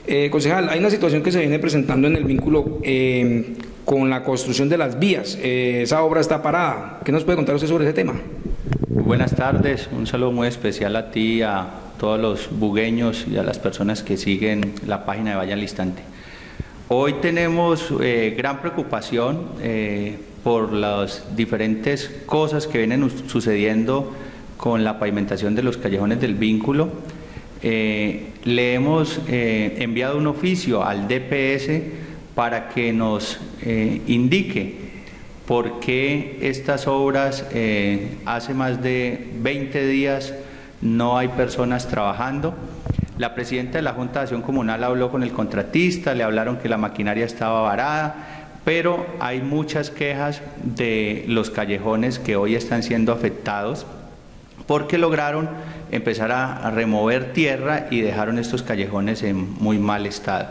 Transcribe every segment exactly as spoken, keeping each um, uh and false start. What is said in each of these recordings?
Eh, concejal, hay una situación que se viene presentando en el vínculo eh, con la construcción de las vías. Eh, esa obra está parada. ¿Qué nos puede contar usted sobre ese tema? Buenas tardes, un saludo muy especial a ti, a todos los bugueños y a las personas que siguen la página de Valle al Instante. Hoy tenemos eh, gran preocupación eh, por las diferentes cosas que vienen sucediendo con la pavimentación de los callejones del vínculo. Eh, le hemos eh, enviado un oficio al D P S para que nos eh, indique por qué estas obras eh, hace más de veinte días no hay personas trabajando. La presidenta de la Junta de Acción Comunal habló con el contratista, le hablaron que la maquinaria estaba varada, pero hay muchas quejas de los callejones que hoy están siendo afectados porque lograron empezar a, a remover tierra y dejaron estos callejones en muy mal estado.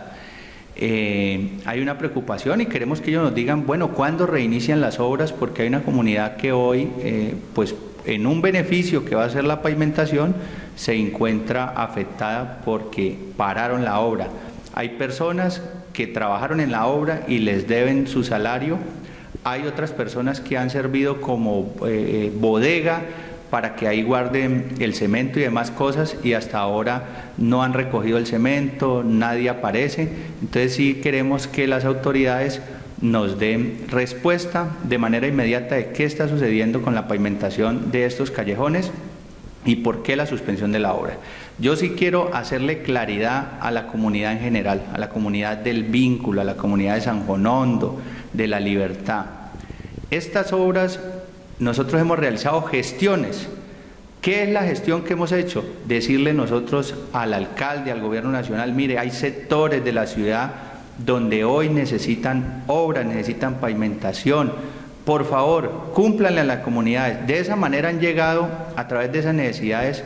Eh, hay una preocupación y queremos que ellos nos digan, bueno, ¿cuándo reinician las obras? Porque hay una comunidad que hoy, eh, pues en un beneficio que va a ser la pavimentación, se encuentra afectada porque pararon la obra. Hay personas que trabajaron en la obra y les deben su salario, hay otras personas que han servido como eh, bodega para que ahí guarden el cemento y demás cosas y hasta ahora no han recogido el cemento, nadie aparece. Entonces sí queremos que las autoridades nos den respuesta de manera inmediata de qué está sucediendo con la pavimentación de estos callejones y por qué la suspensión de la obra. Yo sí quiero hacerle claridad a la comunidad en general, a la comunidad del vínculo, a la comunidad de San Jonondo, de La Libertad. Estas obras, nosotros hemos realizado gestiones. ¿Qué es la gestión que hemos hecho? Decirle nosotros al alcalde, al gobierno nacional, mire, hay sectores de la ciudad donde hoy necesitan obras, necesitan pavimentación. Por favor, cúmplanle a las comunidades. De esa manera han llegado, a través de esas necesidades,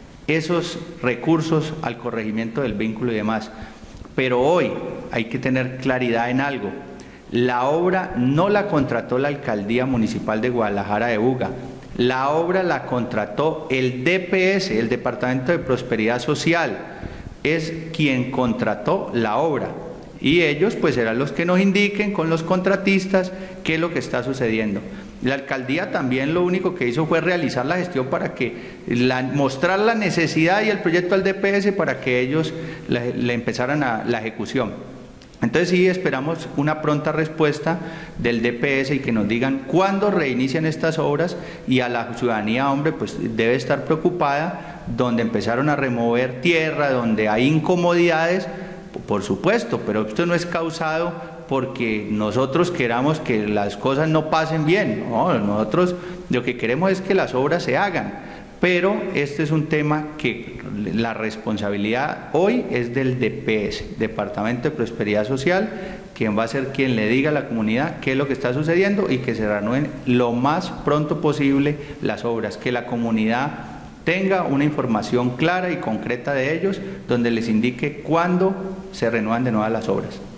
esos recursos al corregimiento del vínculo y demás. Pero hoy hay que tener claridad en algo. La obra no la contrató la Alcaldía Municipal de Guadalajara de Buga. La obra la contrató el D P S, el Departamento de Prosperidad Social. Es quien contrató la obra. Y ellos pues serán los que nos indiquen con los contratistas qué es lo que está sucediendo. La alcaldía también lo único que hizo fue realizar la gestión para que la, mostrar la necesidad y el proyecto al D P S para que ellos le, le empezaran a la ejecución. Entonces sí esperamos una pronta respuesta del D P S y que nos digan cuándo reinician estas obras, y a la ciudadanía, hombre, pues debe estar preocupada, donde empezaron a remover tierra, donde hay incomodidades, por supuesto, pero esto no es causado porque nosotros queramos que las cosas no pasen bien, no, nosotros lo que queremos es que las obras se hagan, pero este es un tema que la responsabilidad hoy es del D P S, Departamento de Prosperidad Social, quien va a ser quien le diga a la comunidad qué es lo que está sucediendo y que se reanuden lo más pronto posible las obras, que la comunidad tenga una información clara y concreta de ellos, donde les indique cuándo se renuevan de nuevo las obras.